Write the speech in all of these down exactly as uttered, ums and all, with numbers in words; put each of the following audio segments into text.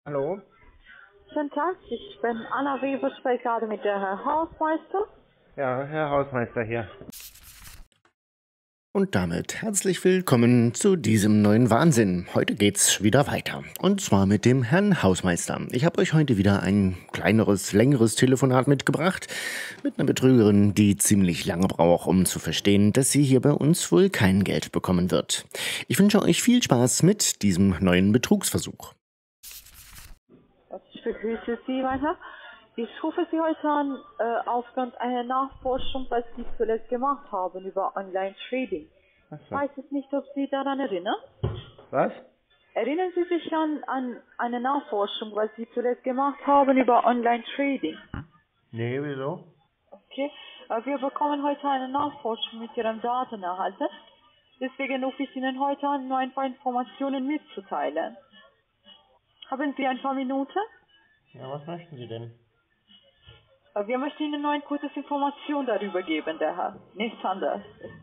Hallo? Guten Tag, ich bin Anna Weber, spreche gerade mit der Herr Hausmeister. Ja, Herr Hausmeister hier. Und damit herzlich willkommen zu diesem neuen Wahnsinn. Heute geht's wieder weiter. Und zwar mit dem Herrn Hausmeister. Ich habe euch heute wieder ein kleineres, längeres Telefonat mitgebracht. Mit einer Betrügerin, die ziemlich lange braucht, um zu verstehen, dass sie hier bei uns wohl kein Geld bekommen wird. Ich wünsche euch viel Spaß mit diesem neuen Betrugsversuch. Ich begrüße Sie, mein Herr. Ich rufe Sie heute an, äh, aufgrund einer Nachforschung, was Sie zuletzt gemacht haben über Online-Trading. Ach Ich so. weiß jetzt nicht, ob Sie daran erinnern. Was? Erinnern Sie sich an, an eine Nachforschung, was Sie zuletzt gemacht haben über Online-Trading? Nee, wieso? Okay. Äh, wir bekommen heute eine Nachforschung mit Ihren Daten erhalten. Deswegen rufe ich Ihnen heute an, nur ein paar Informationen mitzuteilen. Haben Sie ein paar Minuten? Ja, was möchten Sie denn? Äh, Wir möchten Ihnen nur ein kurzes Information darüber geben, der Herr. Nichts anderes.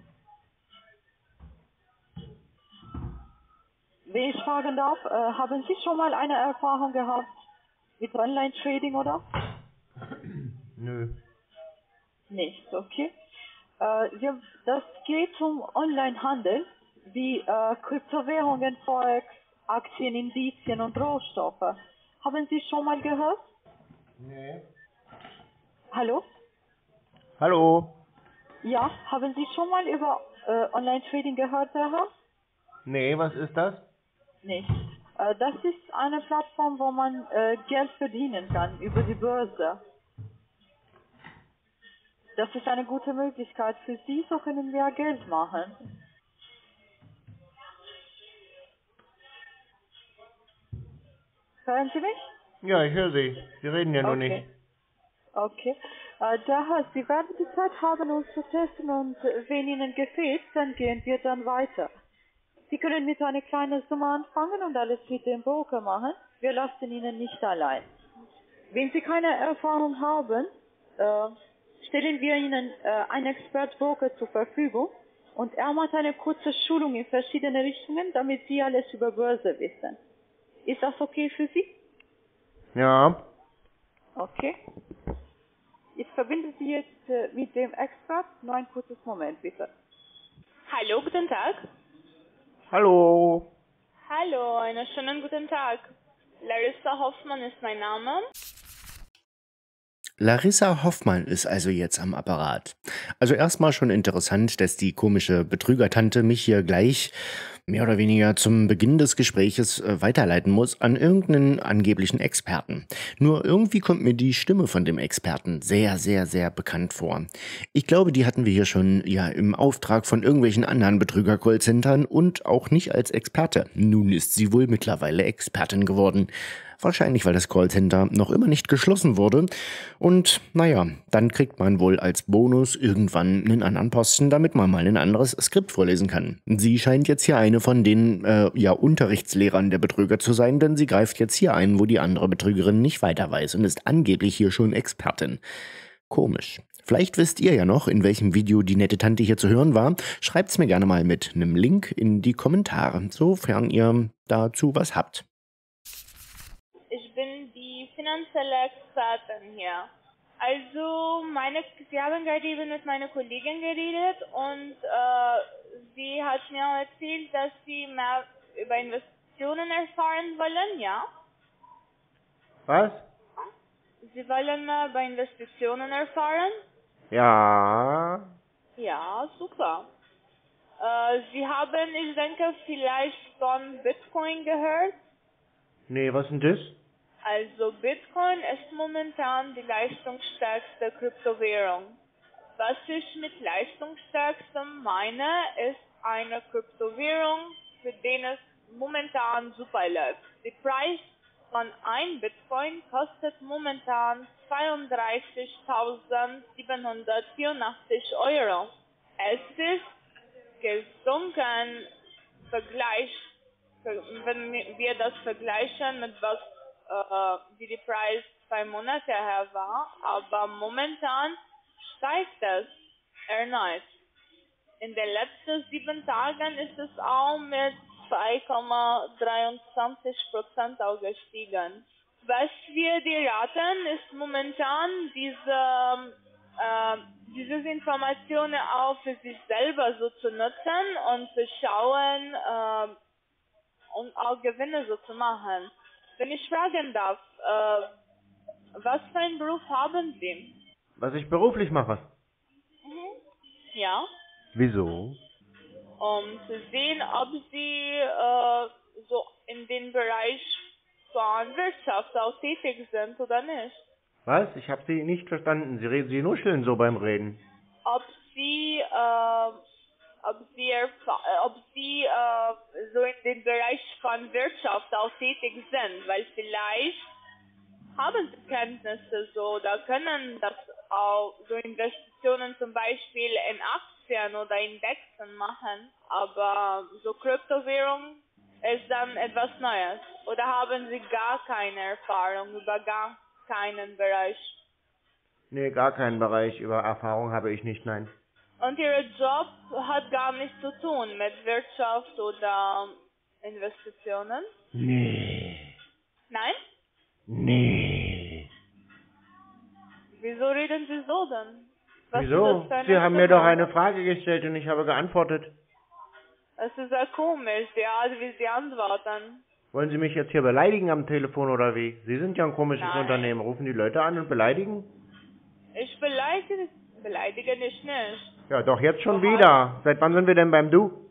Wenn ich fragen darf, äh, haben Sie schon mal eine Erfahrung gehabt mit Online-Trading, oder? Nö. Nicht, okay. Äh, wir, das geht um Online-Handel, wie äh, Kryptowährungen, Forex, Aktien, Indizien und Rohstoffe. Haben Sie schon mal gehört? Nee. Hallo? Hallo? Ja, haben Sie schon mal über äh, Online-Trading gehört, der Herr? Nee, was ist das? Nicht. Äh, das ist eine Plattform, wo man äh, Geld verdienen kann über die Börse. Das ist eine gute Möglichkeit für Sie, so können wir Geld machen. Hören Sie mich? Ja, ich höre Sie. Sie reden ja nur nicht. Okay. Okay. Äh, daher, Sie werden die Zeit haben, uns zu testen und äh, wenn Ihnen gefällt, dann gehen wir dann weiter. Sie können mit einer kleinen Summe anfangen und alles mit dem Broker machen. Wir lassen Ihnen nicht allein. Wenn Sie keine Erfahrung haben, äh, stellen wir Ihnen äh, einen Expert-Broker zur Verfügung und er macht eine kurze Schulung in verschiedene Richtungen, damit Sie alles über Börse wissen. Ist das okay für Sie? Ja. Okay. Ich verbinde Sie jetzt äh, mit dem Expert. Nur ein kurzes Moment, bitte. Hallo, guten Tag. Hallo? Hallo, einen schönen guten Tag. Larissa Hoffmann ist mein Name. Larissa Hoffmann ist also jetzt am Apparat. Also erstmal schon interessant, dass die komische Betrügertante mich hier gleich mehr oder weniger zum Beginn des Gespräches äh, weiterleiten muss an irgendeinen angeblichen Experten. Nur irgendwie kommt mir die Stimme von dem Experten sehr, sehr, sehr bekannt vor. Ich glaube, die hatten wir hier schon ja im Auftrag von irgendwelchen anderen Betrüger-Callcentern und auch nicht als Experte. Nun ist sie wohl mittlerweile Expertin geworden. Wahrscheinlich, weil das Callcenter noch immer nicht geschlossen wurde. Und naja, dann kriegt man wohl als Bonus irgendwann einen anderen Posten, damit man mal ein anderes Skript vorlesen kann. Sie scheint jetzt hier eine von den äh, ja, Unterrichtslehrern der Betrüger zu sein, denn sie greift jetzt hier ein, wo die andere Betrügerin nicht weiter weiß und ist angeblich hier schon Expertin. Komisch. Vielleicht wisst ihr ja noch, in welchem Video die nette Tante hier zu hören war. Schreibt's mir gerne mal mit einem Link in die Kommentare, sofern ihr dazu was habt. Ich bin die finanzielle Expertin hier. Also, meine, Sie haben gerade eben mit meiner Kollegin geredet und äh, sie hat mir erzählt, dass Sie mehr über Investitionen erfahren wollen, ja? Was? Sie wollen mehr über Investitionen erfahren? Ja. Ja, super. Äh, Sie haben, ich denke, vielleicht von Bitcoin gehört? Nee, was denn das? Also Bitcoin ist momentan die leistungsstärkste Kryptowährung. Was ich mit leistungsstärkstem meine, ist eine Kryptowährung, für den es momentan super läuft. Der Preis von ein Bitcoin kostet momentan zweiunddreißigtausendsiebenhundertvierundachtzig Euro. Es ist gesunken Vergleich, wenn wir das vergleichen mit was äh, wie die Preis zwei Monate her war, aber momentan steigt es erneut. In den letzten sieben Tagen ist es auch mit ein Komma dreiundzwanzig Prozent auch gestiegen. Was wir dir raten, ist momentan diese, äh, diese Informationen auch für sich selber so zu nutzen und zu schauen äh, und auch Gewinne so zu machen. Wenn ich fragen darf, äh, was für einen Beruf haben Sie? Was ich beruflich mache? Ja, Wieso? um zu sehen, ob Sie äh, so in den Bereich von Wirtschaft auch tätig sind oder nicht. Was? Ich habe Sie nicht verstanden. Sie reden, Sie nuscheln so beim Reden. Ob Sie, äh, ob Sie, erfa- äh, ob Sie äh, so in den Bereich von Wirtschaft auch tätig sind, weil vielleicht haben Sie Kenntnisse so, da können das auch so Investitionen zum Beispiel in Aktien oder Indexen machen, aber so Kryptowährung ist dann etwas Neues. Oder haben Sie gar keine Erfahrung über gar keinen Bereich? Nee, gar keinen Bereich. Über Erfahrung habe ich nicht, nein. Und Ihr Job hat gar nichts zu tun mit Wirtschaft oder Investitionen? Nee. Nein? Nee. Wieso reden Sie so denn? Was ist Wieso? das für eine Sie haben mir doch Stimme? eine Frage gestellt und ich habe geantwortet. Es ist sehr komisch, die Art, wie Sie antworten. Wollen Sie mich jetzt hier beleidigen am Telefon oder wie? Sie sind ja ein komisches Nein. Unternehmen. Rufen die Leute an und beleidigen? Ich beleidige, beleidige dich nicht. Ja, doch jetzt schon Du hast- wieder. Seit wann sind wir denn beim Du?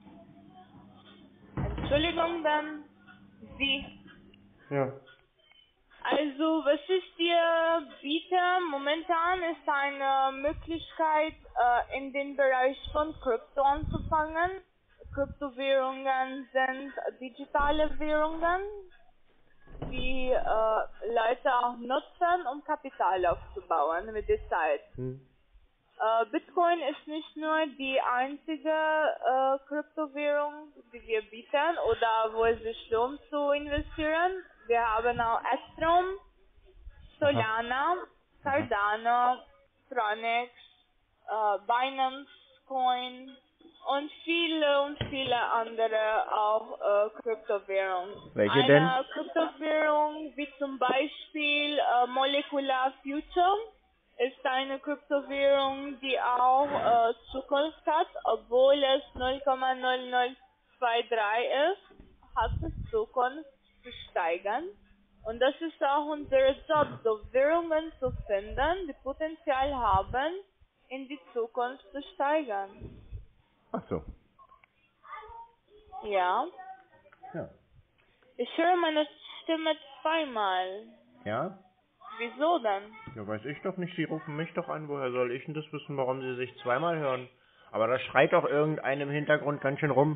Entschuldigung, dann Sie. Ja. Also, was ich dir biete, momentan ist eine Möglichkeit, äh, in den Bereich von Krypto anzufangen. Kryptowährungen sind digitale Währungen, die äh, Leute auch nutzen, um Kapital aufzubauen mit der Zeit. Hm. Äh, Bitcoin ist nicht nur die einzige äh, Kryptowährung, die wir bieten oder wo es sich lohnt zu investieren. Wir haben auch Ethereum, Solana, Cardano, Tronex, äh, Binance Coin und viele und viele andere auch äh, Kryptowährungen. Welche Eine denn? Kryptowährung wie zum Beispiel äh, Molecular Future ist eine Kryptowährung, die auch äh, Zukunft hat, obwohl es null Komma null null zwei drei ist, hat es Zukunft zu steigern. Und das ist auch unser Job, so Währungen zu finden, die Potenzial haben, in die Zukunft zu steigern. Ach so. Ja. Ja. Ich höre meine Stimme zweimal. Ja? Wieso denn? Ja, weiß ich doch nicht. Sie rufen mich doch an. Woher soll ich denn das wissen, warum Sie sich zweimal hören? Aber da schreit doch irgendeinem im Hintergrund ganz schön rum.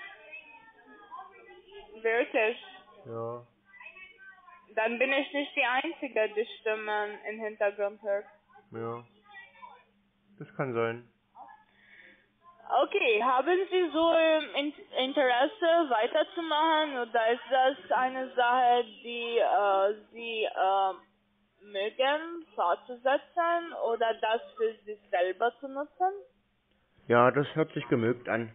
Wirklich? Ja. Dann bin ich nicht die Einzige, die Stimmen im Hintergrund hört. Ja. Das kann sein. Okay, haben Sie so ähm, In- Interesse weiterzumachen oder ist das eine Sache, die äh, Sie äh, mögen fortzusetzen oder das für sich selber zu nutzen? Ja, das hört sich gemögt an.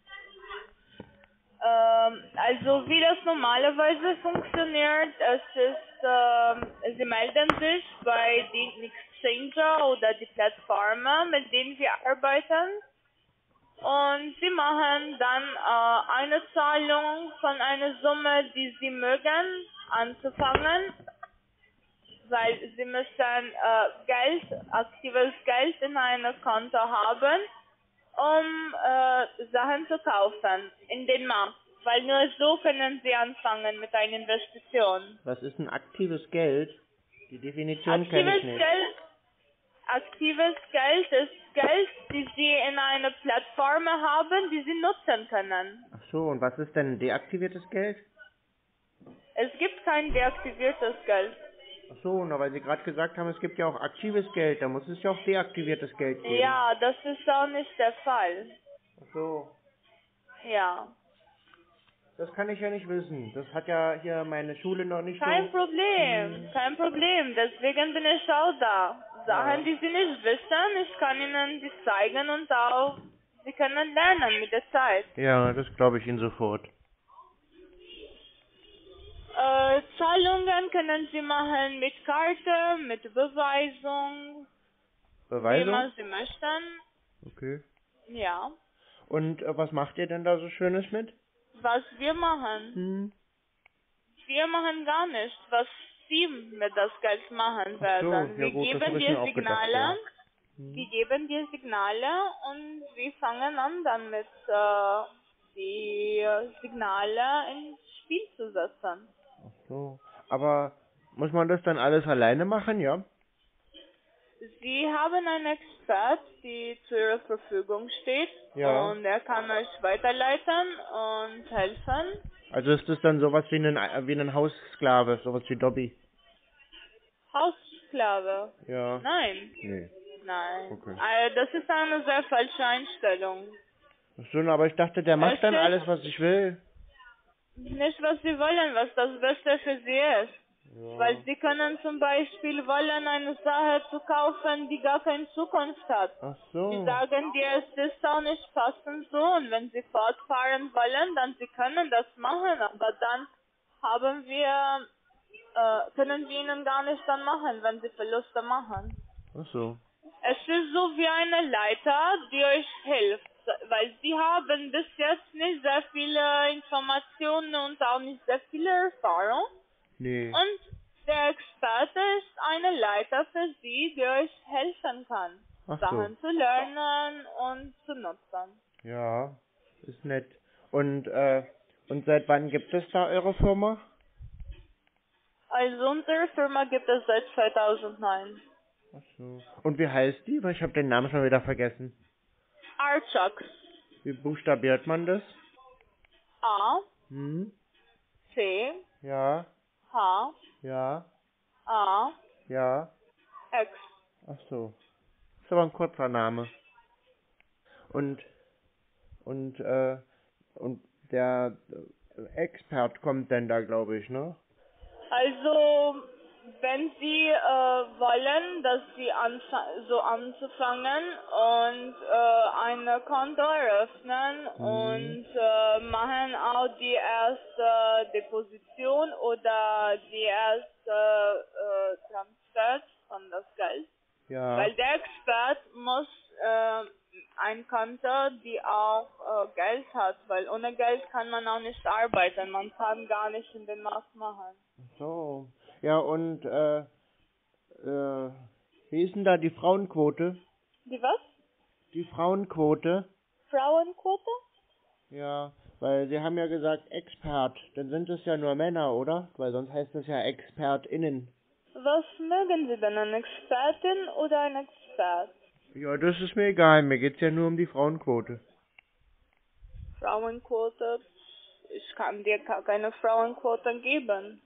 Ähm, also wie das normalerweise funktioniert, es ist, ähm, Sie melden sich bei den Exchanger oder die Plattformen, mit denen wir arbeiten. Und Sie machen dann äh, eine Zahlung von einer Summe, die Sie mögen, anzufangen, weil Sie müssen äh, Geld, aktives Geld in einem Konto haben, um äh, Sachen zu kaufen in den Markt. Weil nur so können Sie anfangen mit einer Investition. Was ist ein aktives Geld? Die Definition kenne Aktives ich nicht. Geld, aktives Geld ist Geld, die Sie in einer Plattform haben, die Sie nutzen können. Ach so, und was ist denn deaktiviertes Geld? Es gibt kein deaktiviertes Geld. Ach so, na, weil Sie gerade gesagt haben, es gibt ja auch aktives Geld. Da muss es ja auch deaktiviertes Geld geben. Ja, das ist auch nicht der Fall. Ach so. Ja. Das kann ich ja nicht wissen. Das hat ja hier meine Schule noch nicht Kein so... Problem, kein Problem. Deswegen bin ich auch da. Sachen, die Sie nicht wissen, ich kann Ihnen die zeigen und auch Sie können lernen mit der Zeit. Ja, das glaube ich Ihnen sofort. Äh, Zahlungen können Sie machen mit Karte, mit Beweisung, wie Beweisung? immer Sie möchten. Okay. Ja. Und äh, was macht ihr denn da so Schönes mit? Was wir machen, Hm. wir machen gar nichts, was Sie mit das Geld machen Ach so, werden. ja Wir gut, das geben habe ich dir mir auch gedacht, Signale, ja. Hm. wir geben dir Signale und wir fangen an dann mit äh, die Signale ins Spiel zu setzen. Ach so. Aber muss man das dann alles alleine machen, ja? Sie haben einen Expert, die zu Ihrer Verfügung steht, Ja. und er kann euch weiterleiten und helfen. Also ist das dann sowas wie ein, wie ein Haussklave, sowas wie Dobby? Haussklave? Ja. Nein, Nee. nein. Okay. Äh, das ist eine sehr falsche Einstellung. Ach so, aber ich dachte, der macht Es dann ist alles, was ich will. nicht, was Sie wollen, was das Beste für Sie ist. Ja. Weil Sie können zum Beispiel wollen, eine Sache zu kaufen, die gar keine Zukunft hat. Ach Sie so. sagen dir, es ist auch nicht passend so, und wenn Sie fortfahren wollen, dann Sie können das machen, aber dann haben wir, äh, können wir Ihnen gar nicht dann machen, wenn Sie Verluste machen. Ach so. Es ist so wie eine Leiter, die euch hilft, weil Sie haben bis jetzt nicht sehr viele Informationen und auch nicht sehr viele Erfahrung. Nee. Und der Experte ist eine Leiter für Sie, die euch helfen kann, Ach so. Sachen zu lernen und zu nutzen. Ja, ist nett. Und, äh, und seit wann gibt es da eure Firma? Also unsere Firma gibt es seit zweitausendneun. Ach so. Und wie heißt die? Weil ich habe den Namen schon wieder vergessen. Archucks. Wie buchstabiert man das? A, Hm? C, Ja, H, ja, A, ja. X. Ach so. Ist aber ein kurzer Name. Und, und, äh, und der äh, Expert kommt denn da, glaube ich, ne? Also, wenn Sie äh, wollen, dass Sie anfa- so anzufangen und äh, eine Konto eröffnen Mhm. und äh, machen auch die erste Deposition oder die erste äh, Transfer von das Geld. Ja. Weil der Expert muss äh, ein Konto, die auch äh, Geld hat, weil ohne Geld kann man auch nicht arbeiten, man kann gar nicht in den Markt machen. So. Ja, und, äh, äh, wie ist denn da die Frauenquote? Die was? Die Frauenquote? Frauenquote? Ja, weil Sie haben ja gesagt Expert, dann sind es ja nur Männer, oder? Weil sonst heißt es ja ExpertInnen. Was mögen Sie denn, eine Expertin oder ein Expert? Ja, das ist mir egal, mir geht's ja nur um die Frauenquote. Frauenquote? Ich kann dir gar keine Frauenquote geben.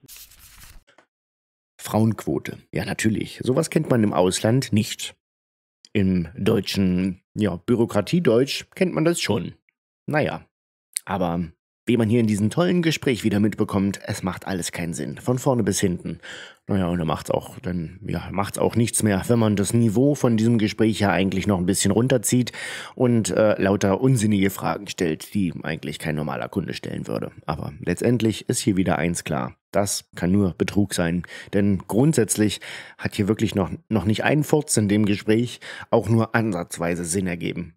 Frauenquote. Ja, natürlich. Sowas kennt man im Ausland nicht. Im deutschen, ja, Bürokratiedeutsch kennt man das schon. Naja, aber wie man hier in diesem tollen Gespräch wieder mitbekommt, es macht alles keinen Sinn. Von vorne bis hinten. Naja, und dann macht's auch, dann, ja, macht's auch nichts mehr, wenn man das Niveau von diesem Gespräch ja eigentlich noch ein bisschen runterzieht und äh, lauter unsinnige Fragen stellt, die eigentlich kein normaler Kunde stellen würde. Aber letztendlich ist hier wieder eins klar. Das kann nur Betrug sein. Denn grundsätzlich hat hier wirklich noch, noch nicht ein Furz in dem Gespräch auch nur ansatzweise Sinn ergeben.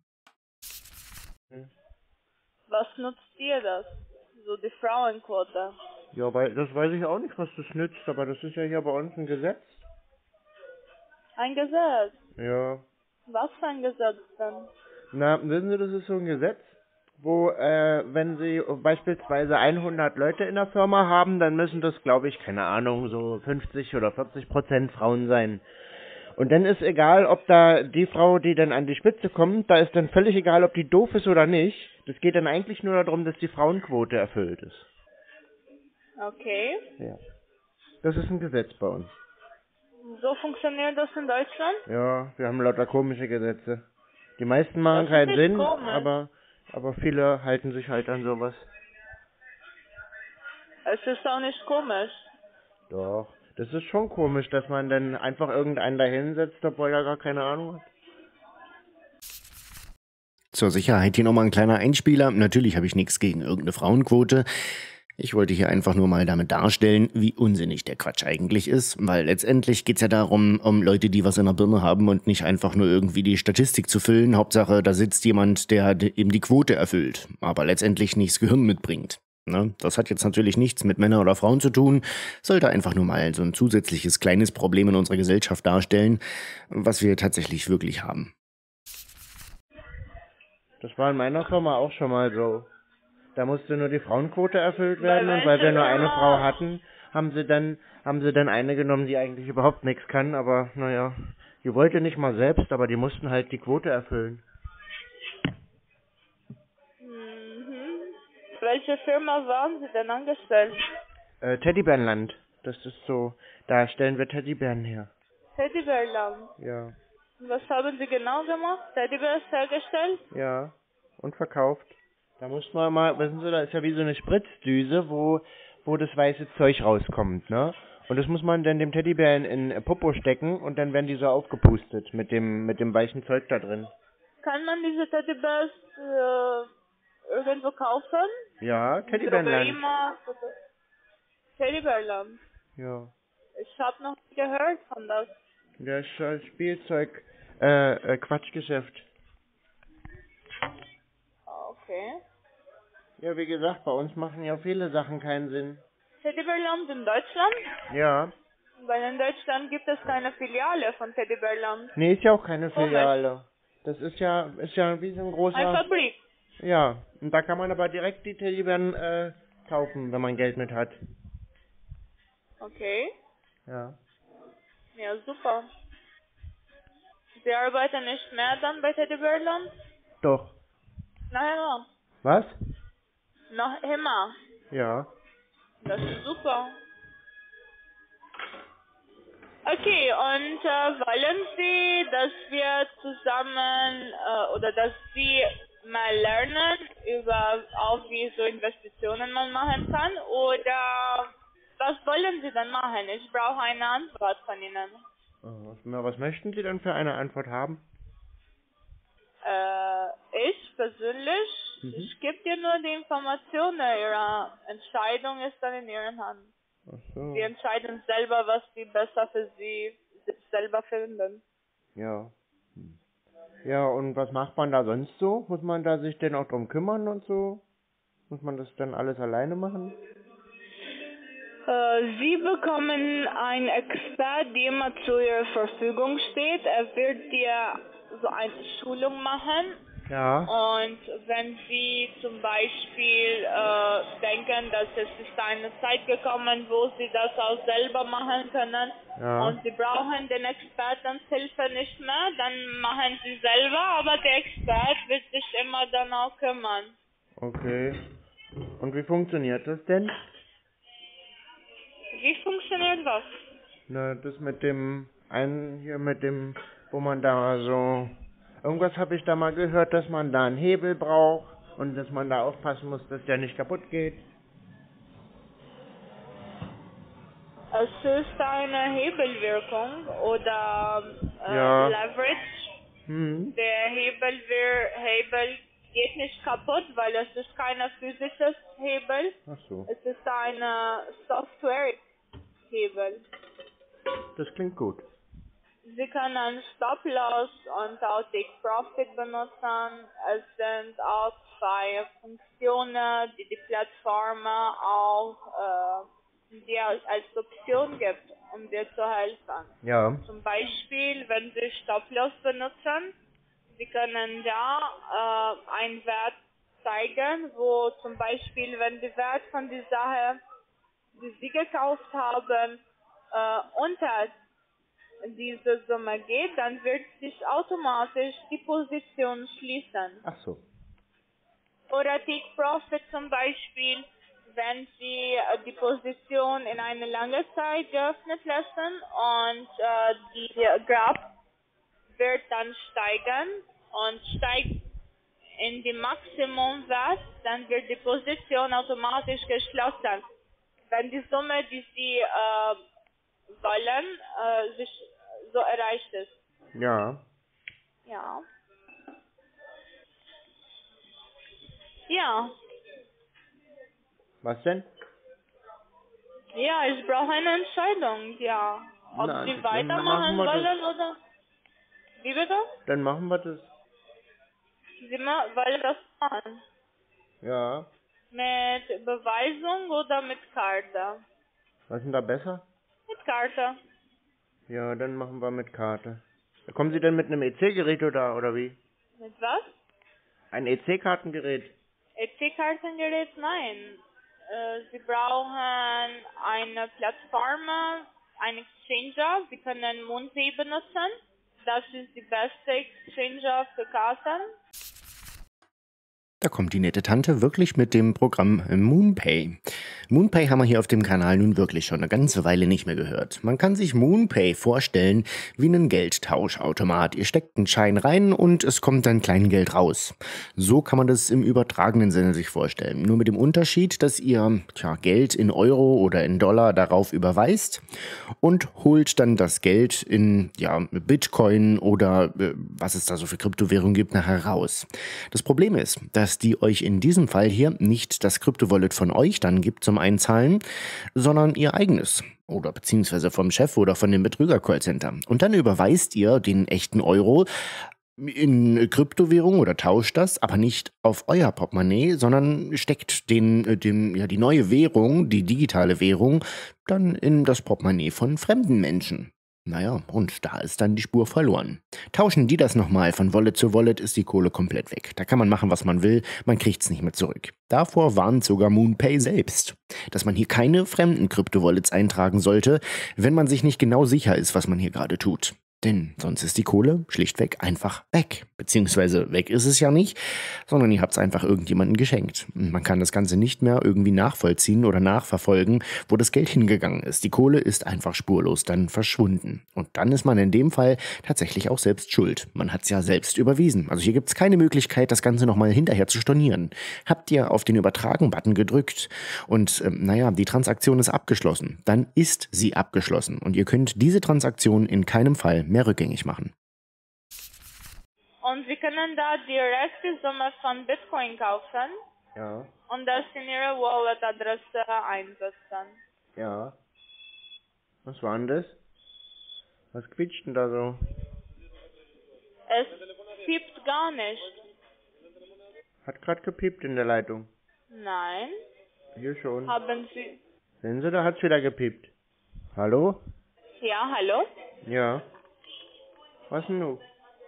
Was nutzt dir das? So die Frauenquote. Ja, weil das weiß ich auch nicht, was das nützt, aber das ist ja hier bei uns ein Gesetz. Ein Gesetz? Ja. Was für ein Gesetz denn? Na, wissen Sie, das ist so ein Gesetz, wo, äh, wenn Sie beispielsweise hundert Leute in der Firma haben, dann müssen das, glaube ich, keine Ahnung, so fünfzig oder vierzig Prozent Frauen sein. Und dann ist egal, ob da die Frau, die dann an die Spitze kommt, da ist dann völlig egal, ob die doof ist oder nicht. Das geht dann eigentlich nur darum, dass die Frauenquote erfüllt ist. Okay. Ja. Das ist ein Gesetz bei uns. So funktioniert das in Deutschland? Ja, wir haben lauter komische Gesetze. Die meisten machen Das ist keinen nicht Sinn, komisch. aber, aber viele halten sich halt an sowas. Es ist auch nicht komisch. Doch. Das ist schon komisch, dass man dann einfach irgendeinen da hinsetzt, obwohl er gar keine Ahnung hat. Zur Sicherheit hier nochmal ein kleiner Einspieler. Natürlich habe ich nichts gegen irgendeine Frauenquote. Ich wollte hier einfach nur mal damit darstellen, wie unsinnig der Quatsch eigentlich ist, weil letztendlich geht's ja darum, um Leute, die was in der Birne haben und nicht einfach nur irgendwie die Statistik zu füllen. Hauptsache, da sitzt jemand, der d- eben die Quote erfüllt, aber letztendlich nicht das Gehirn mitbringt. Ne? Das hat jetzt natürlich nichts mit Männern oder Frauen zu tun, sollte einfach nur mal so ein zusätzliches kleines Problem in unserer Gesellschaft darstellen, was wir tatsächlich wirklich haben. Das war in meiner Firma auch schon mal so. Da musste nur die Frauenquote erfüllt Bei werden und weil wir welcher nur eine Firma? Frau hatten, haben sie dann haben sie dann eine genommen, die eigentlich überhaupt nichts kann, aber naja, die wollte nicht mal selbst, aber die mussten halt die Quote erfüllen. Mhm. Welche Firma waren Sie denn angestellt? Äh, Teddybärenland, das ist so, da stellen wir Teddybären her. Teddybärland. Ja, Was haben Sie genau gemacht? Teddybärs hergestellt? ja, und verkauft. Da muss man mal, wissen Sie, da ist ja wie so eine Spritzdüse, wo wo das weiße Zeug rauskommt, ne? Und das muss man dann dem Teddybären in äh, Popo stecken und dann werden die so aufgepustet mit dem mit dem weichen Zeug da drin. Kann man diese Teddybärs äh, irgendwo kaufen? Ja, Teddybärenland. Drogeriemarkt oder- Teddybärland. Ja. Ich habe noch nie gehört von das. Der Sch- Spielzeug, äh, äh, Quatschgeschäft. Okay. Ja, wie gesagt, bei uns machen ja viele Sachen keinen Sinn. Teddybärland in Deutschland? Ja. Weil in Deutschland gibt es keine Filiale von Teddybärland. Nee, ist ja auch keine Komisch. Filiale. Das ist ja, ist ja wie so ein Eine großer, Fabrik. ja. Und da kann man aber direkt die Teddybären, äh, kaufen, wenn man Geld mit hat. Okay. Ja. Ja, super. Sie arbeiten nicht mehr dann bei Teddybärland? Doch. Na ja. Was? Noch immer. Ja. Das ist super. Okay, und äh, wollen Sie, dass wir zusammen äh, oder dass Sie mal lernen über auch wie so Investitionen man machen kann oder was wollen Sie dann machen? Ich brauche eine Antwort von Ihnen. Äh, Was, na, was möchten Sie denn für eine Antwort haben? Äh, ich persönlich, Mhm. ich gebe dir nur die Informationen. Ihre Entscheidung ist dann in Ihren Händen. Ach so. Sie entscheiden selber, was Sie besser für Sie sich selber finden. Ja. Hm. Ja, und was macht man da sonst so? Muss man da sich denn auch drum kümmern und so? Muss man das dann alles alleine machen? Äh, Sie bekommen einen Expert, der immer zu Ihrer Verfügung steht. Er wird dir so eine Schulung machen. Ja. Und wenn Sie zum Beispiel äh, denken, dass es ist eine Zeit gekommen, wo Sie das auch selber machen können Ja. und Sie brauchen den Expertens Hilfe nicht mehr, dann machen Sie selber, aber der Expert wird sich immer dann auch kümmern. Okay. Und wie funktioniert das denn? Wie funktioniert das? Na, das mit dem einen hier mit dem, wo man da so irgendwas habe ich da mal gehört, dass man da einen Hebel braucht und dass man da aufpassen muss, dass der nicht kaputt geht. Es ist eine Hebelwirkung oder äh, Ja. Leverage. Hm. Der Hebel, wir, Hebel geht nicht kaputt, weil es ist kein physisches Hebel. Ach so. Es ist eine Software-Hebel. Das klingt gut. Sie können Stop-Loss und auch Take-Profit benutzen. Es sind auch zwei Funktionen, die die Plattform auch äh, dir als Option gibt, um dir zu helfen. Ja. Zum Beispiel, wenn Sie Stop-Loss benutzen, Sie können da äh, einen Wert zeigen, wo zum Beispiel, wenn der Wert von der Sache, die Sie gekauft haben, äh, unter diese Summe geht, dann wird sich automatisch die Position schließen. Ach so. Oder Take Profit zum Beispiel, wenn Sie äh, die Position in eine lange Zeit geöffnet lassen und äh, die Graph wird dann steigen und steigt in die Maximumwert, dann wird die Position automatisch geschlossen. Wenn die Summe, die Sie äh, wollen, äh, sich so erreicht ist. Ja. Ja. Ja. Was denn? Ja, ich brauche eine Entscheidung, ja. Ob Na, Sie dann weitermachen machen wir das. wollen oder... Wie bitte? Dann machen wir das. Sie ma wollen das machen. Ja. Mit Beweisung oder mit Karte? Was ist denn da besser? Mit Karte. Ja, dann machen wir mit Karte. Kommen Sie denn mit einem E C-Gerät oder, oder wie? Mit was? Ein E C-Kartengerät? E C-Kartengerät? Nein. Äh, Sie brauchen eine Plattform, ein Exchanger. Sie können MoonPay benutzen. Das ist die beste Exchanger für Karten. Da kommt die nette Tante wirklich mit dem Programm MoonPay. MoonPay haben wir hier auf dem Kanal nun wirklich schon eine ganze Weile nicht mehr gehört. Man kann sich MoonPay vorstellen wie einen Geldtauschautomat. Ihr steckt einen Schein rein und es kommt dann Kleingeld raus. So kann man das im übertragenen Sinne sich vorstellen. Nur mit dem Unterschied, dass ihr tja, Geld in Euro oder in Dollar darauf überweist und holt dann das Geld in ja, Bitcoin oder äh, was es da so für Kryptowährungen gibt nachher raus. Das Problem ist, dass die euch in diesem Fall hier nicht das Kryptowallet von euch dann gibt zum Einzahlen, sondern ihr eigenes. Oder beziehungsweise vom Chef oder von dem Betrüger-Callcenter. Und dann überweist ihr den echten Euro in Kryptowährung oder tauscht das, aber nicht auf euer Portemonnaie, sondern steckt den, den, ja, die neue Währung, die digitale Währung, dann in das Portemonnaie von fremden Menschen. Naja, und da ist dann die Spur verloren. Tauschen die das nochmal von Wallet zu Wallet, ist die Kohle komplett weg. Da kann man machen, was man will, man kriegt's nicht mehr zurück. Davor warnt sogar MoonPay selbst, dass man hier keine fremden Kryptowallets eintragen sollte, wenn man sich nicht genau sicher ist, was man hier gerade tut. Denn sonst ist die Kohle schlichtweg einfach weg. Beziehungsweise weg ist es ja nicht, sondern ihr habt es einfach irgendjemandem geschenkt. Und man kann das Ganze nicht mehr irgendwie nachvollziehen oder nachverfolgen, wo das Geld hingegangen ist. Die Kohle ist einfach spurlos dann verschwunden. Und dann ist man in dem Fall tatsächlich auch selbst schuld. Man hat es ja selbst überwiesen. Also hier gibt es keine Möglichkeit, das Ganze nochmal hinterher zu stornieren. Habt ihr auf den Übertragen-Button gedrückt und ähm, naja, die Transaktion ist abgeschlossen, dann ist sie abgeschlossen. Und ihr könnt diese Transaktion in keinem Fall mehr rückgängig machen. Und Sie können da direkt die Summe von Bitcoin kaufen Ja. und das in Ihre Wallet-Adresse einsetzen. Ja. Was war denn das? Was quietscht denn da so? Es piept gar nicht. Hat gerade gepiept in der Leitung. Nein. Hier schon. Haben Sie... Sehen Sie, da hat's wieder gepiept. Hallo? Ja, hallo? Ja. Was denn nun?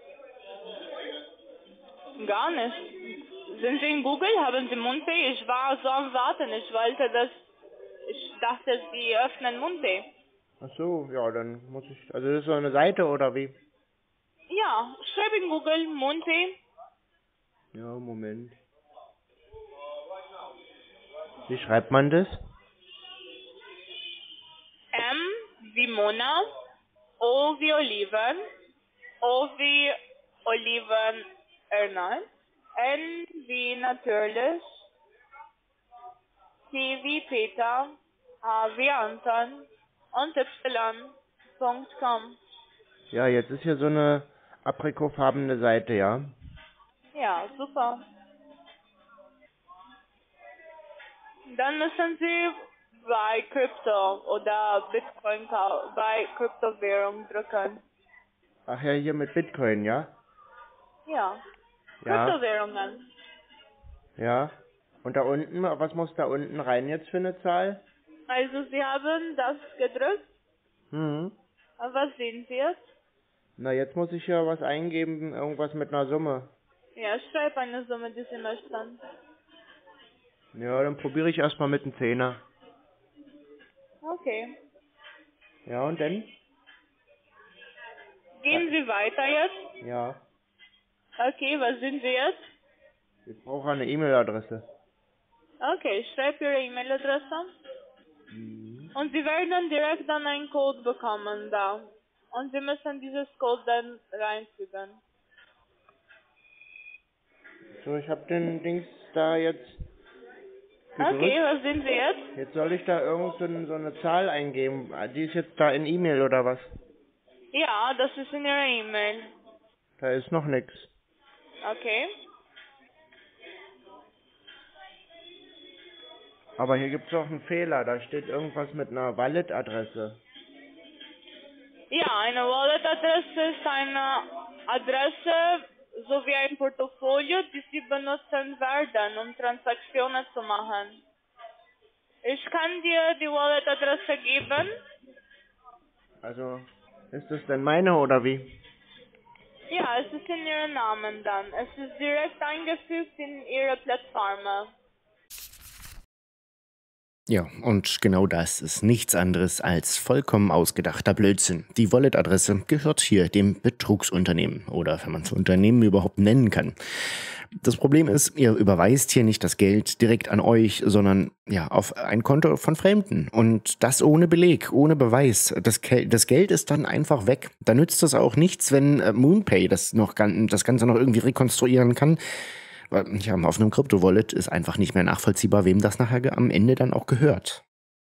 Gar nicht. Sind Sie in Google? Haben Sie MoonPay? Ich war so am Warten. Ich wollte das... Ich dachte, Sie öffnen MoonPay. Ach so, ja, dann muss ich... Also das ist so eine Seite, oder wie? Ja, schreib in Google MoonPay. Ja, Moment. Wie schreibt man das? M wie Mona, O wie Oliven, O wie Oliven Ernst, N wie natürlich, P wie Peter, A wie Anton und Y Punkt com. Ja, jetzt ist hier so eine aprikotfarbene Seite, ja? Ja, super. Dann müssen Sie bei Krypto oder Bitcoin kau- bei Kryptowährung drücken. Ach ja, hier mit Bitcoin, ja? Ja, Ja, Kryptowährungen. ja. Und da unten, was muss da unten rein jetzt für eine Zahl? Also Sie haben das gedrückt. Hm. Und was sehen Sie jetzt? Na, jetzt muss ich ja was eingeben, irgendwas mit einer Summe. Ja, schreib eine Summe, die Sie möchten. Ja, dann probiere ich erstmal mit einem Zehner. Okay. Ja, und dann? Gehen Sie weiter jetzt? Ja. Okay, was sind Sie jetzt? Ich brauche eine E-Mail-Adresse. Okay, schreib Ihre E-Mail-Adresse. Mhm. Und Sie werden direkt dann einen Code bekommen da. Und Sie müssen dieses Code dann reinfügen. So, ich habe den Dings da jetzt Okay, gedrückt. was sind Sie jetzt? Jetzt soll ich da irgend so, ein- so eine Zahl eingeben. Die ist jetzt da in E-Mail oder was? Ja, das ist in Ihrer E-Mail. Da ist noch nix. Okay. Aber hier gibt's auch einen Fehler. Da steht irgendwas mit einer Wallet-Adresse. Ja, eine Wallet-Adresse ist eine Adresse sowie ein Portfolio, die Sie benutzen werden, um Transaktionen zu machen. Ich kann dir die Wallet-Adresse geben. Also, ist das denn meine oder wie? Ja, es ist in Ihrem Namen dann. Es ist direkt eingefügt in Ihre Plattform. Ja, und genau das ist nichts anderes als vollkommen ausgedachter Blödsinn. Die Wallet-Adresse gehört hier dem Betrugsunternehmen oder wenn man es Unternehmen überhaupt nennen kann. Das Problem ist, ihr überweist hier nicht das Geld direkt an euch, sondern ja auf ein Konto von Fremden und das ohne Beleg, ohne Beweis. Das, Ke- das Geld ist dann einfach weg. Da nützt es auch nichts, wenn äh, MoonPay das noch gan- das Ganze noch irgendwie rekonstruieren kann. Weil, ja, auf einem Krypto-Wallet ist einfach nicht mehr nachvollziehbar, wem das nachher ge- am Ende dann auch gehört.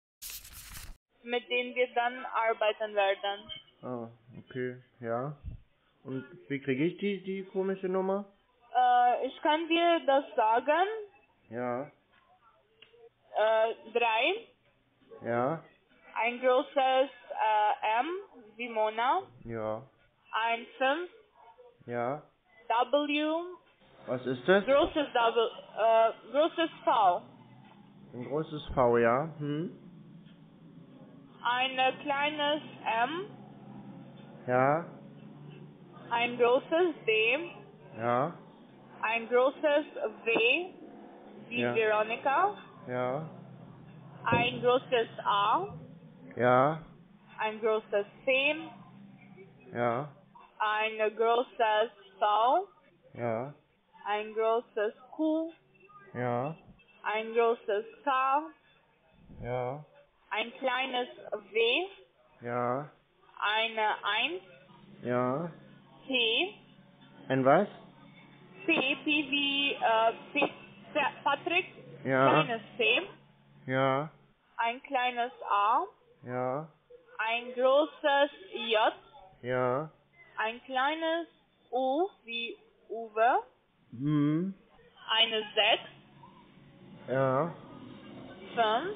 Mit denen wir dann arbeiten werden. Ah, okay, ja. Und wie kriege ich die, die komische Nummer? Äh, ich kann dir das sagen. Ja, Äh, drei, ja, ein großes äh, M wie Mona, ja, ein fünf, ja. W, Was ist das? großes W, äh, großes V, Ein großes V, ja. Hm? ein äh, kleines M, Ja, ein großes D, ja, ein großes W wie ja, Veronika, ja, ein großes A, ja, ein großes C, ja, ein großes V, ja, ein großes Q, ja, ein großes K, ja, ein kleines W, ja, eine eins, ja. P, Ein was? P, P wie äh, P, Patrick, Ja, kleines C, ja, ein kleines A, ja, ein großes J, ja. ein kleines U wie Uwe, Hm, eine sechs, ja, fünf,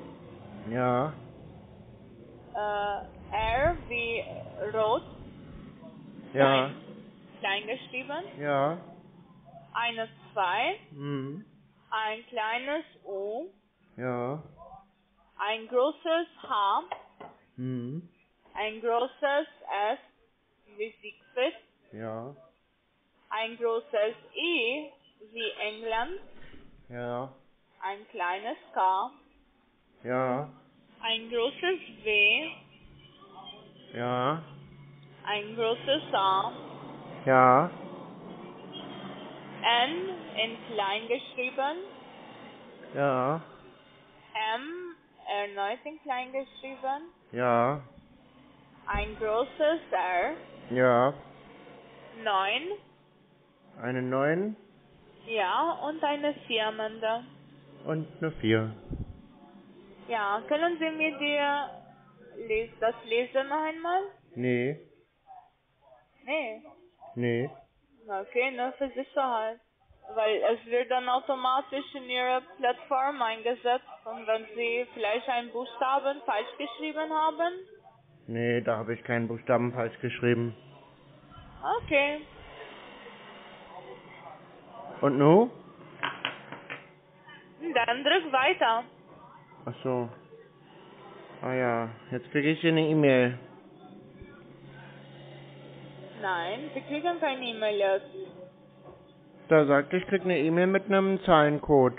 ja, äh, R wie Rot, ja, klein, klein geschrieben, ja. eine zwei, Hm, ein kleines U, ja, ein großes H, hm, ein großes S wie Siegfried, ja, ein großes E wie England, ja, ein kleines K, ja, ein großes W, ja, ein großes A, ja, N in klein geschrieben, ja, M erneut in klein geschrieben, ja, ein großes R, ja. neun, Eine neun ja, und eine vier am Ende. und eine vier. Ja, können Sie mir die, les das lesen noch einmal? Nee, Nee. nee. Okay, nur für Sicherheit. Weil es wird dann automatisch in Ihre Plattform eingesetzt und wenn Sie vielleicht einen Buchstaben falsch geschrieben haben. Nee, da habe ich keinen Buchstaben falsch geschrieben. Okay. Und nu? Dann drück weiter. Ach so. Ah ja, jetzt kriege ich hier eine E-Mail. Nein, Sie kriegen keine E-Mail jetzt. Da sagt, ich krieg eine E-Mail mit einem Zahlencode.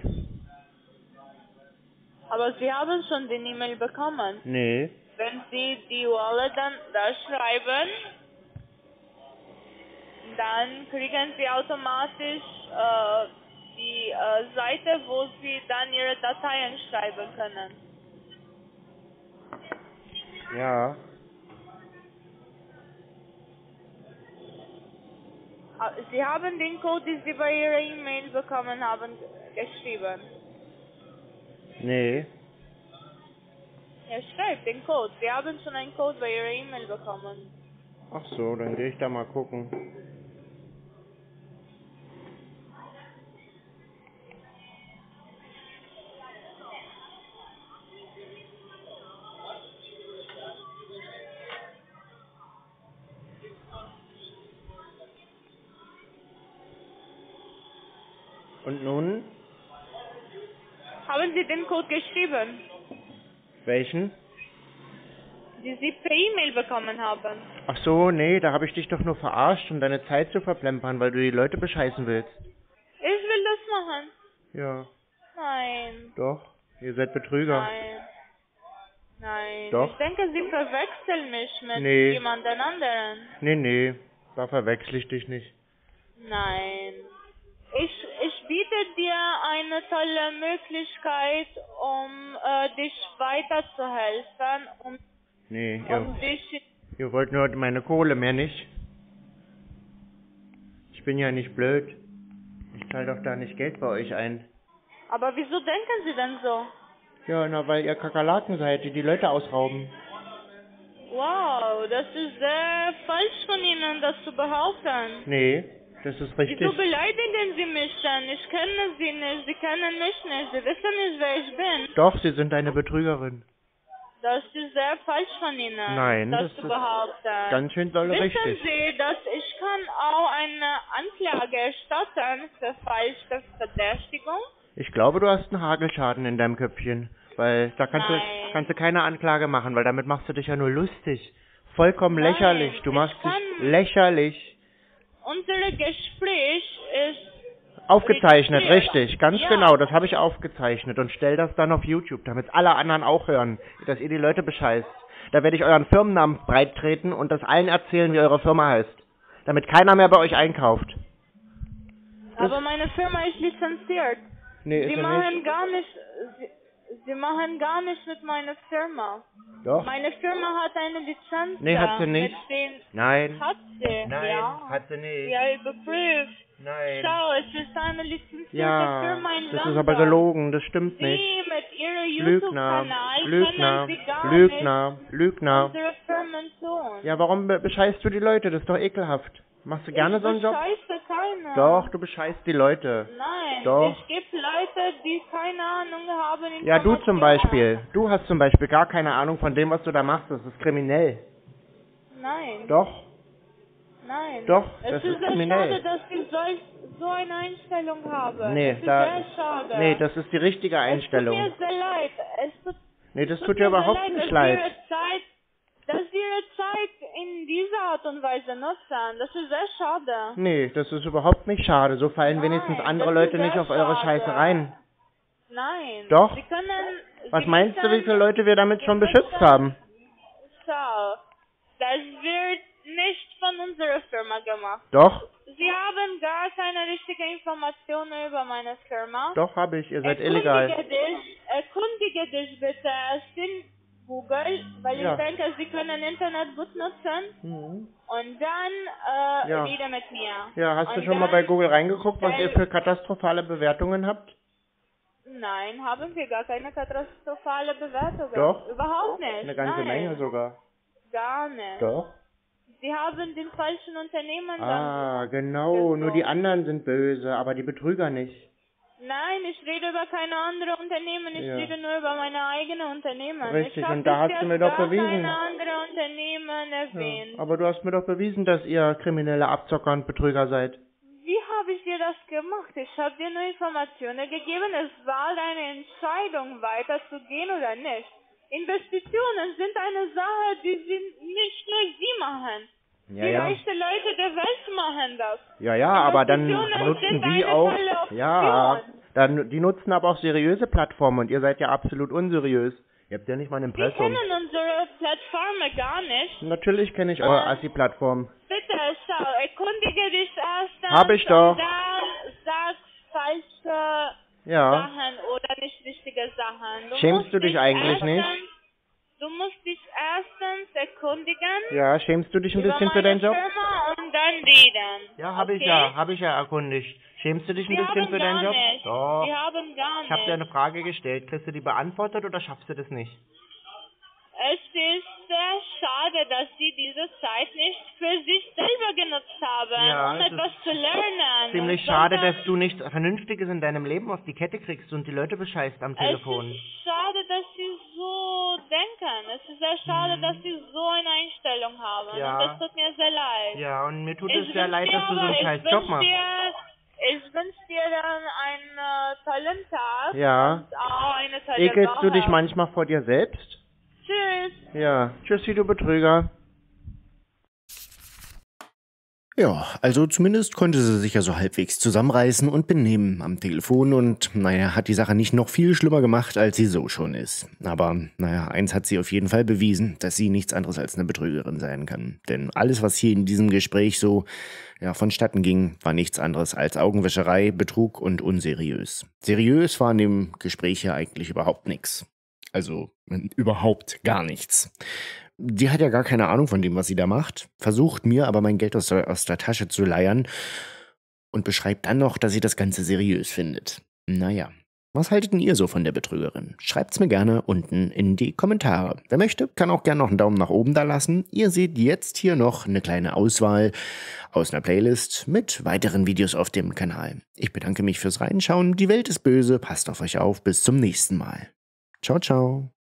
Aber Sie haben schon den E-Mail bekommen. Nee. Wenn Sie die Wallet dann da schreiben, dann kriegen Sie automatisch äh, die äh, Seite, wo Sie dann Ihre Dateien schreiben können. Ja. Ah, Sie haben den Code, den Sie bei Ihrer E-Mail bekommen haben, geschrieben. Nee. Ja, schreibt den Code. Sie haben schon einen Code bei Ihrer E-Mail bekommen. Ach so, dann gehe ich da mal gucken. Und nun? Haben Sie den Code geschrieben, Welchen? den Sie per E-Mail bekommen haben? Ach so, nee, da habe ich dich doch nur verarscht, um deine Zeit zu verplempern, weil du die Leute bescheißen willst. Ich will das machen. Ja, Nein. doch. Ihr seid Betrüger. Nein. Nein. Doch. Ich denke, Sie verwechseln mich mit Nee. jemandem anderen. Nee, nee, da verwechsel ich dich nicht. Nein. Ich, ich biete dir eine tolle Möglichkeit, um äh, dich weiterzuhelfen, um, Nee, um ihr, dich... ihr wollt nur meine Kohle, mehr nicht. Ich bin ja nicht blöd. Ich zahle doch da nicht Geld bei euch ein. Aber wieso denken Sie denn so? Ja, na, weil ihr Kakerlaken seid, die die Leute ausrauben. Wow, das ist sehr falsch von Ihnen, das zu behaupten. Nee, das ist richtig. Wieso beleidigen Sie mich denn? Ich kenne Sie nicht, Sie kennen mich nicht, Sie wissen nicht, wer ich bin. Doch, sie sind eine Betrügerin. Das ist sehr falsch von Ihnen, Nein, das, das zu ist behaupten. Ganz schön dolle Wissen richtig. Sie, dass ich kann auch eine Anklage erstatten für falsche Verdächtigung? Ich glaube, du hast einen Hagelschaden in deinem Köpfchen. Weil da kannst du, Nein. kannst du keine Anklage machen, weil damit machst du dich ja nur lustig. Vollkommen Nein, lächerlich. Du ich machst kann- dich lächerlich. Unser Gespräch ist... Aufgezeichnet, registriert. richtig. Ganz Ja. genau, das habe ich aufgezeichnet und stell das dann auf YouTube, damit alle anderen auch hören, dass ihr die Leute bescheißt. Da werde ich euren Firmennamen breit treten und das allen erzählen, wie eure Firma heißt. Damit keiner mehr bei euch einkauft. Das- Aber meine Firma ist lizenziert. Nee, ist Sie sie machen nicht. gar nicht... Sie, Sie machen gar nichts mit meiner Firma. Doch. Meine Firma hat eine Lizenz. Nee, hat sie nicht. Mit den Nein. hat sie, Nein, ja. hat sie nicht. Ja, überprüft. Nein. Schau, es ist eine lizenzierte Ja, Firma in das ist London. aber gelogen, das stimmt nicht. Sie mit ihrem Lügner, YouTube-Kanal Lügner, können Sie gar Lügner, nicht Lügner. unsere Firmen tun. Ja, warum be bescheißt du die Leute? Das ist doch ekelhaft. Machst du gerne ich so einen Job? bescheiße keiner. Doch, du bescheißt die Leute. Nein, Doch. es gibt Leute, die keine Ahnung haben. Ja, du zum Informationen. Beispiel. Du hast zum Beispiel gar keine Ahnung von dem, was du da machst. Das ist kriminell. Nein. Doch, Nein. Doch, es das ist ist sehr kriminell. schade, dass ich solch, so eine Einstellung habe. nee, es ist da, sehr schade. nee, das ist die richtige Einstellung. Es tut mir sehr leid. Es tut, Nee, das tut tut mir dir sehr überhaupt leid, nicht dass leid. Sie ihre Zeit, dass Sie Ihre Zeit in dieser Art und Weise nutzen. Das ist sehr schade. Nee, das ist überhaupt nicht schade. So fallen Nein, wenigstens andere das Leute ist nicht sehr auf eure schade. Scheiße rein. Nein. Doch. Sie können... Was Sie meinst du, müssen- wie viele Leute wir damit Sie schon müssen- beschützt haben? Schau, das wird nicht von unserer Firma gemacht. Doch, Sie haben gar keine richtige Informationen über meine Firma. doch habe ich. Ihr seid erkundige illegal. Dich, erkundige dich bitte erst in Google, weil Ja. ich denke, Sie können Internet gut nutzen. Mhm. Und dann äh, Ja. rede mit mir. Ja, hast du Und schon mal dann- bei Google reingeguckt, was Weil- ihr für katastrophale Bewertungen habt? Nein, haben wir gar keine katastrophale Bewertungen. Doch. Überhaupt nicht. Eine ganze Nein, Menge sogar. Gar nicht. Doch. Sie haben den falschen Unternehmen Ah, dann. genau. Nur die gezogen. anderen sind böse, aber die Betrüger nicht. Nein, ich rede über keine anderen Unternehmen, ich Ja. rede nur über meine eigenen Unternehmen. Richtig, ich hab und da hast bis du mir jetzt doch gar bewiesen. keine anderen Unternehmen erwähnt. Ja, aber du hast mir doch bewiesen, dass ihr kriminelle Abzocker und Betrüger seid. Wie habe ich dir das gemacht? Ich habe dir nur Informationen gegeben. Es war deine Entscheidung, weiterzugehen oder nicht. Investitionen sind eine Sache, die sie nicht nur Sie machen. Ja, die ja. reichsten Leute der Welt machen das. Ja, ja, aber dann Investitionen nutzen sind die eine auch, tolle Option. ja, dann, die nutzen aber auch seriöse Plattformen und ihr seid ja absolut unseriös. Ihr habt ja nicht mal ein Sie Impressum. kennen unsere Plattformen gar nicht. Natürlich kenne ich eure Assi-Plattform. Bitte, schau, erkundige dich erst. Hab ich doch. Und dann sag falsche Ja. Sachen oder nicht richtige Sachen. Du Schämst musst du dich eigentlich erstens, nicht? Du musst dich erstens erkundigen Ja, schämst du dich ein über bisschen für meine deinen Job? Firma und dann reden. Ja, habe ich Okay? ja, habe ich ja erkundigt. Schämst du dich ein Wir bisschen haben für deinen gar Job? nicht. Doch. Wir haben gar Ich habe nicht. dir eine Frage gestellt. Kriegst du die beantwortet oder schaffst du das nicht? Es ist sehr schade, dass Sie diese Zeit nicht für sich selber genutzt haben, Ja, um es etwas ist zu lernen. Ziemlich schade, sondern dass du nichts Vernünftiges in deinem Leben auf die Kette kriegst und die Leute bescheißt am Telefon. Es ist schade, dass Sie so denken. Es ist sehr schade, dass Sie so eine Einstellung haben. Ja. Und das tut mir sehr leid. Ja, und mir tut Ich es sehr wünsch leid, dir dass du so aber- einen scheiß ich Job wünsch machst. Dir, ich wünsche dir dann einen äh, tollen Tag Ja. und auch eine tolle Ekelst Woche. du dich manchmal vor dir selbst? Tschüss. Ja. Tschüssi, du Betrüger. Ja, also zumindest konnte sie sich ja so halbwegs zusammenreißen und benehmen am Telefon und, naja, hat die Sache nicht noch viel schlimmer gemacht, als sie so schon ist. Aber, naja, eins hat sie auf jeden Fall bewiesen, dass sie nichts anderes als eine Betrügerin sein kann. Denn alles, was hier in diesem Gespräch so, ja, vonstatten ging, war nichts anderes als Augenwäscherei, Betrug und unseriös. Seriös war in dem Gespräch ja eigentlich überhaupt nichts. Also, überhaupt gar nichts. Die hat ja gar keine Ahnung von dem, was sie da macht, versucht mir aber mein Geld aus der, aus der Tasche zu leiern und beschreibt dann noch, dass sie das Ganze seriös findet. Naja, was haltet denn ihr so von der Betrügerin? Schreibt's mir gerne unten in die Kommentare. Wer möchte, kann auch gerne noch einen Daumen nach oben da lassen. Ihr seht jetzt hier noch eine kleine Auswahl aus einer Playlist mit weiteren Videos auf dem Kanal. Ich bedanke mich fürs Reinschauen. Die Welt ist böse, passt auf euch auf. Bis zum nächsten Mal. Ciao, ciao.